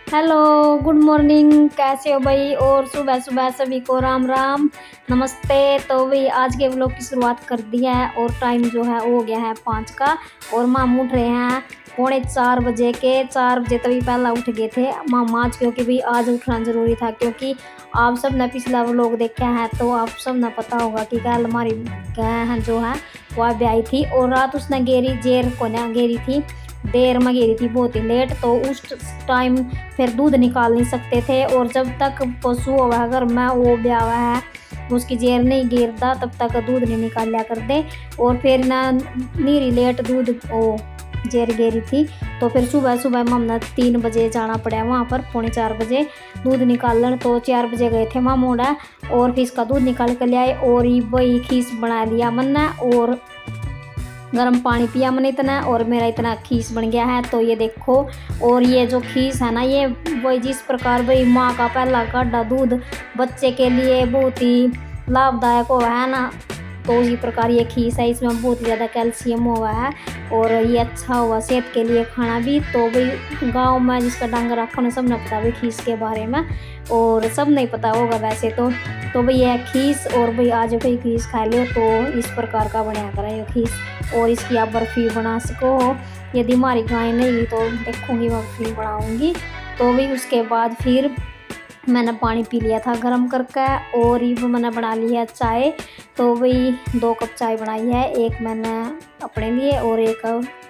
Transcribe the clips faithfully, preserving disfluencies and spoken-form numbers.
Hello, good morning. कैसे हो भाई? और सुबह सुबह सभी को राम राम, नमस्ते। तो भाई आज के व्लॉग की शुरुआत कर दी है और टाइम जो है वो हो गया है पाँच का और माम उठ रहे हैं पौने चार बजे के। चार बजे तभी पहला उठ गए थे मामा आज, क्योंकि भाई आज उठना ज़रूरी था। क्योंकि आप सब ने पिछला व्लॉग देखा है तो आप सब ने पता होगा कि कल हमारी है जो है वह ब्याई थी और रात उसने गेरी जेर को ना गेरी थी, देर में गेरी थी, बहुत ही लेट। तो उस टाइम फिर दूध निकाल नहीं सकते थे और जब तक पशु हुआ घर में वो ब्याह हुआ है उसकी जेर नहीं गिरता तब तक दूध नहीं निकाल लिया कर दे। और फिर ना नीरी लेट दूध वो जेर गेरी थी। तो फिर सुबह सुबह मम्मा तीन बजे जाना पड़ा वहाँ पर, पौने चार बजे दूध निकालन। तो चार बजे गए थे मामू मोड़ा और फिर इसका दूध निकाल कर ले आए और ये वही खीस बना लिया मन्ना और गर्म पानी पिया मैंने इतना और मेरा इतना खीस बन गया है। तो ये देखो, और ये जो खीस है ना ये वही जिस प्रकार भाई माँ का पहला काढ़ा दूध बच्चे के लिए बहुत ही लाभदायक हुआ है ना, तो उसी प्रकार ये खीस है, इसमें बहुत ही ज़्यादा कैल्शियम हुआ है और ये अच्छा हुआ सेहत के लिए खाना भी। तो भाई गांव में जिसका डांगर रखा उन्हें सब ने पता भाई खीस के बारे में और सब नहीं पता होगा वैसे तो। तो भाई यह खीस और भाई आज भाई खीस खा लो तो इस प्रकार का बनाया करा ये खीस और इसकी आप बर्फ़ी बना सको। यदि हमारी गाय नहीं हुई तो देखूँगी बर्फ़ी बनाऊँगी। तो भाई उसके बाद फिर मैंने पानी पी लिया था गर्म करके और ये मैंने बना लिया चाय। तो वही दो कप चाय बनाई है, एक मैंने अपने लिए और एक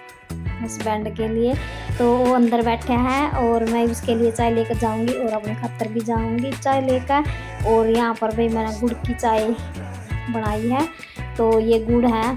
हस्बैंड के लिए। तो वो अंदर बैठे हैं और मैं उसके लिए चाय लेकर जाऊंगी और अपने खातर भी जाऊंगी चाय लेकर। और यहाँ पर भाई मैंने गुड़ की चाय बनाई है, तो ये गुड़ है।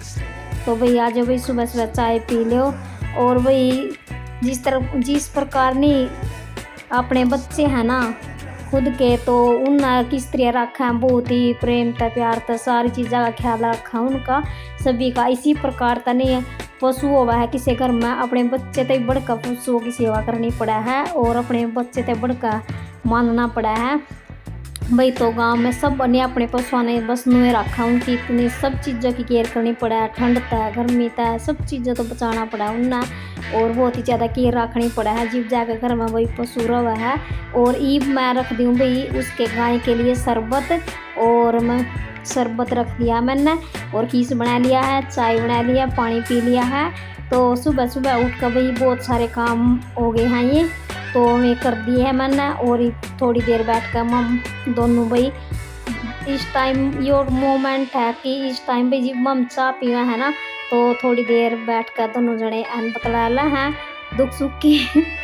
तो भाई आज भाई सुबह सुबह चाय पी लो। और भाई जिस तरह जिस प्रकार नहीं अपने बच्चे हैं ना खुद के, तो उन किस तरह रखा है, बहुत ही प्रेम था प्यार था, सारी चीज़ों का ख्याल रखा उनका सभी का। इसी प्रकार था नहीं पशु हुआ है किसी घर में अपने बच्चे तक बढ़कर पशुओं की सेवा करनी पड़ा है और अपने बच्चे तक बढ़कर मानना पड़ा है भाई। तो गांव में सब बने अपने पशुओं ने बस नुए रखा, उनकी इतनी सब चीज़ों की केयर करनी पड़ा है, ठंड है गर्मी है सब चीज़ों तो बचाना पड़ा है उन्हें और बहुत ही ज़्यादा केयर रखनी पड़ा है। जीव जाकर घर में वही पशु रहा है। और ईब मैं रख दूँ भाई उसके गाय के लिए शरबत और मैं शरबत रख दिया मैंने और खीस बना लिया है, चाय बना लिया, पानी पी लिया है। तो सुबह सुबह उठ कर भाई बहुत सारे काम हो गए हैं ये तो ये कर दिए है मैंने। और थोड़ी देर बैठ कर मम दोनों भाई इस टाइम योर मोमेंट है कि इस टाइम भाई जब मम चाय पीवा है ना तो थोड़ी देर बैठ कर दोनों जने अन बतला ला हैं दुख सुख की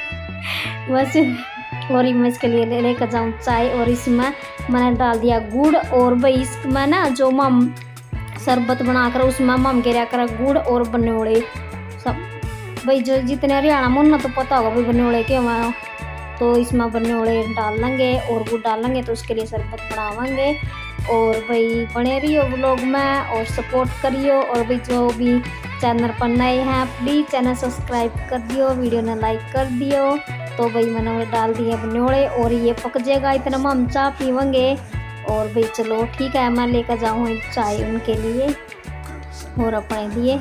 बस। और मैं इसके लिए ले लेकर जाऊँ चाय और इसमें मैंने डाल दिया गुड़ और भाई इसमें ना जो मम शरबत बनाकर उसमें मम गिरा कर गुड़ और बनोड़े सब भाई जो जितने हरियाणा में ना तो पता होगा भाई बनोड़े क्यों मैं, तो इसमें बनोड़े डाल लेंगे और गुड़ डाल लेंगे तो उसके लिए शरबत बनावांगे। और भाई बने रहियो व्लॉग में और सपोर्ट करियो और भाई जो भी चैनल पर नए हैं प्लीज़ चैनल सब्सक्राइब कर दियो, वीडियो ने लाइक कर दियो। तो भाई मैंने डाल दिए बनोड़े और ये पक जाएगा इतना में हम चाय पीवेंगे। और भाई चलो ठीक है मैं लेकर जाऊँ चाय उनके लिए और अपने लिए।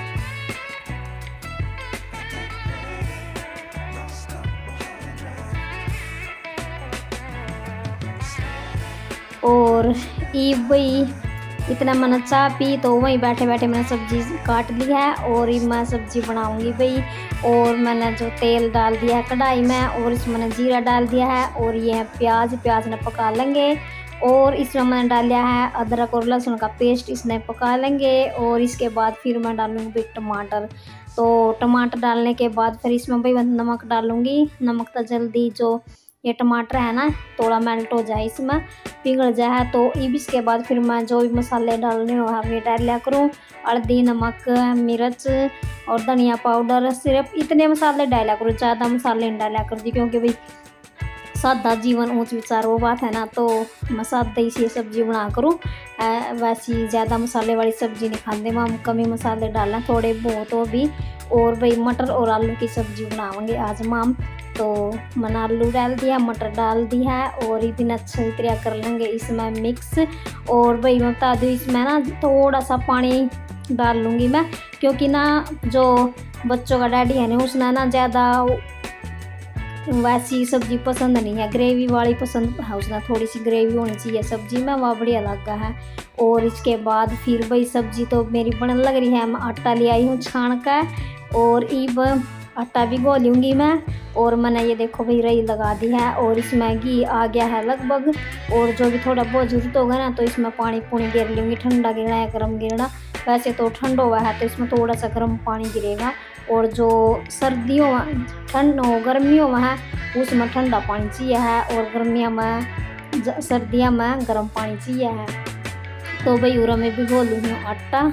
और ये भाई इतना मैंने चाय पी तो वहीं बैठे बैठे मैंने सब्जी काट ली है और ये मैं सब्जी बनाऊंगी भाई। और मैंने जो तेल डाल दिया है कढ़ाई में और इसमें मैंने जीरा डाल दिया है और ये है प्याज, प्याज ने पका लेंगे। और इसमें मैंने डाल दिया है अदरक और लहसुन का पेस्ट, इसने पका लेंगे। और इसके बाद फिर मैं डालूँगी भाई टमाटर। तो टमाटर डालने के बाद फिर इसमें भाई मैं नमक डालूँगी, नमक तो जल्दी जो ये टमाटर है ना थोड़ा मेल्ट हो जाए इसमें पिघल जाए। तो इसके बाद फिर मैं जो भी मसाले डालने हो वे डाल लिया करूँ, हल्दी नमक मिर्च और धनिया पाउडर, सिर्फ इतने मसाले डाला करूँ, ज़्यादा मसाले नहीं डाला करूँ क्योंकि भाई सादा जीवन ऊँच विचार वो बात है ना। तो मैं सादा ही सी सब्जी बना करूँ, वैसी ज़्यादा मसाले वाली सब्जी नहीं खाते, हम कमी मसाले डालना थोड़े बहुत हो भी। और भाई मटर और आलू की सब्जी बनाएंगे आज माम। तो मैंने आलू डाल दिया, मटर डाल दी है और ये भी अच्छी तरह कर लेंगे इसमें मिक्स। और भाई मैं बता दूँ इसमें ना थोड़ा सा पानी डाल लूँगी मैं, क्योंकि ना जो बच्चों का डैडी है ना उसने ना ज़्यादा वैसी सब्जी पसंद नहीं है, ग्रेवी वाली पसंद है, उसमें थोड़ी सी ग्रेवी होनी चाहिए सब्जी में, वह बढ़िया लगा है। और इसके बाद फिर भाई सब्जी तो मेरी बनने लग रही है। मैं आटा ले आई हूँ छान का, और इब आटा भी गो लूँगी मैं। और मैंने ये देखो भाई रई लगा दी है, और इसमें घी आ गया है लगभग। और जो भी थोड़ा बहुत जरूरत होगा ना तो इसमें पानी पूनी गिर लूँगी, ठंडा गिरना है गर्म गिरना। वैसे तो ठंडा हुआ है तो इसमें थोड़ा सा गर्म पानी गिरेगा, और जो सर्दियों ठंड गर्मियों में है उसमें ठंडा पानी चाहिए है, और गर्मियों में सर्दियों में गर्म पानी चाहिए है। तो भाई उरा में भिगो लूँगी आटा।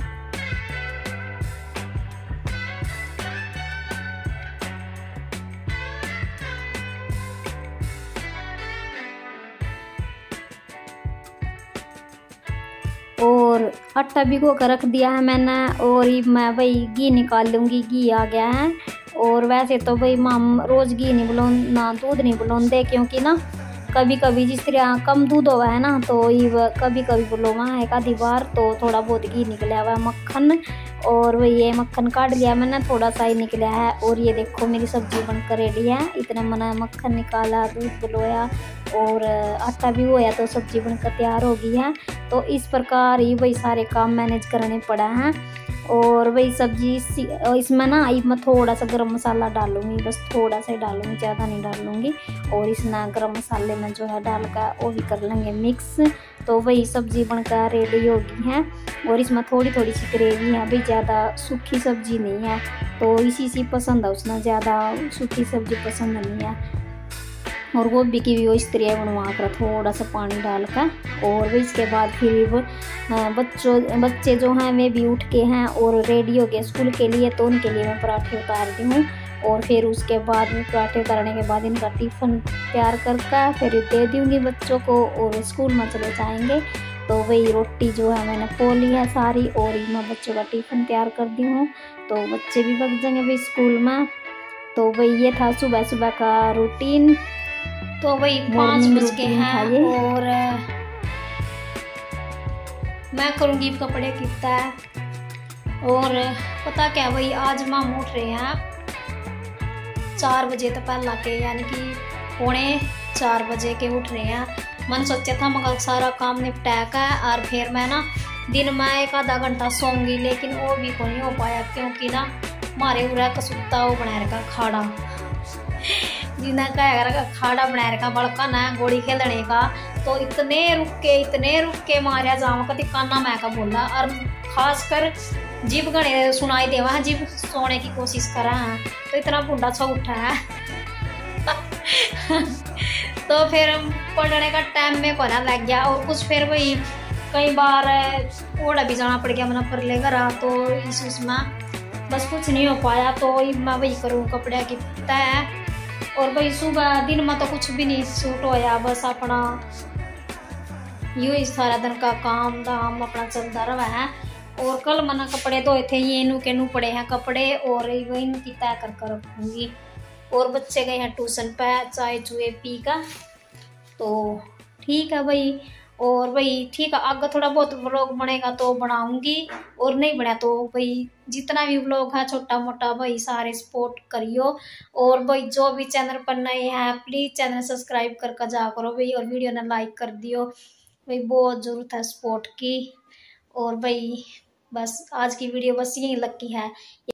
और आटा भिगो कर रख दिया है मैंने, और मैं भाई घी निकाल लूँगी, घी आ गया है। और वैसे तो भाई माम रोज़ घी नहीं बुला ना दूध नहीं बुलाते, क्योंकि ना कभी कभी जिस तरह कम दूध हुआ है ना तो ये कभी कभी बुलावा है एक आधी बार, तो थोड़ा बहुत घी निकला हुआ है मक्खन। और वही ये मक्खन काट लिया मैंने, थोड़ा सा ही निकला है। और ये देखो मेरी सब्जी बनकर रेडी है। इतना मैंने मक्खन निकाला, दूध बुलाया और आटा भी होया, तो सब्जी बनकर तैयार हो गई है। तो इस प्रकार ही वही सारे काम मैनेज करने पड़ा है। और वही सब्जी इसमें ना मैं थोड़ा सा गरम मसाला डालूंगी, बस थोड़ा सा ही डालूंगी, ज़्यादा नहीं डालूंगी। और इसमें गरम मसाले में जो है डाल कर वो भी कर लेंगे मिक्स। तो वही सब्जी बनकर रेडी हो गई है। और इसमें थोड़ी थोड़ी सी ग्रेवी है भाई, ज़्यादा सूखी सब्जी नहीं है, तो इसी सी पसंद है उसने, ज़्यादा सूखी सब्जी पसंद नहीं है। और गोभी की भी वो इस तरह बनवा कर थोड़ा सा पानी डालकर। और इसके बाद फिर बच्चों बच्चे जो हैं वे भी उठ के हैं और रेडी हो गए स्कूल के लिए, तो उनके लिए मैं पराठे उतार दी हूँ। और फिर उसके बाद में पराठे उतारने के बाद इनका टिफ़िन तैयार करके फिर दे दूँगी बच्चों को, और स्कूल में चले जाएंगे। तो वही रोटी जो है मैंने पो ली है सारी, और मैं बच्चों का टिफ़िन तैयार कर दी हूँ, तो बच्चे भी भग जाएंगे भाई स्कूल में। तो वही ये था सुबह सुबह का रूटीन। तो वही पाँच बज के हैं, और मैं करूँगी कपड़े की तय। और पता क्या वही आज माम उठ रहे हैं चार बजे तो पहला के, यानी कि पौने चार बजे के उठ रहे हैं। मन सोचा था मगर सारा काम निपटा का, और फिर मैं ना दिन में एक आधा घंटा सोऊंगी, लेकिन वो भी को नहीं हो पाया, क्योंकि ना हमारे उरा कसुत्ता वो बना रखा खाड़ा, जिन्हें कहा खाड़ा बना रखा बड़का ना गोली खेलने का। तो इतने रुक के इतने रुक के मारिया जावा कति काना मैं का बोला, और खासकर जीव गणे सुनाई देवा है, जीव सोने की कोशिश करा है, तो इतना बुढ़ा सा उठा है। तो फिर पढ़ने का टाइम में कोना लग गया, और कुछ फिर वही कई बार ओढ़ा भी जाना पड़ गया मना पर ले घर, तो इस उसमें बस कुछ नहीं हो पाया। तो मैं वही करूँ कपड़े की तय। और भाई सुबह दिन में तो कुछ भी नहीं सूट होया, बस अपना यूँ ही सारा दिन का काम दाम अपना चलता रहा है। और कल मैंने कपड़े धोए थे, ये नू के नू पड़े हैं कपड़े, और वही इनकी तय कर कर रखूँगी। और बच्चे गए हैं ट्यूशन पे चाय चुए पी का, तो ठीक है भाई। और भाई ठीक है, आगे थोड़ा बहुत व्लॉग बनेगा तो बनाऊंगी, और नहीं बना तो भाई जितना भी व्लॉग है छोटा मोटा भाई सारे सपोर्ट करियो। और भाई जो भी चैनल पर नए हैं प्लीज़ चैनल सब्सक्राइब करके जा करो भाई, और वीडियो ने लाइक कर दियो भाई, बहुत ज़रूरत है सपोर्ट की। और भाई बस आज की वीडियो बस यही लगी है।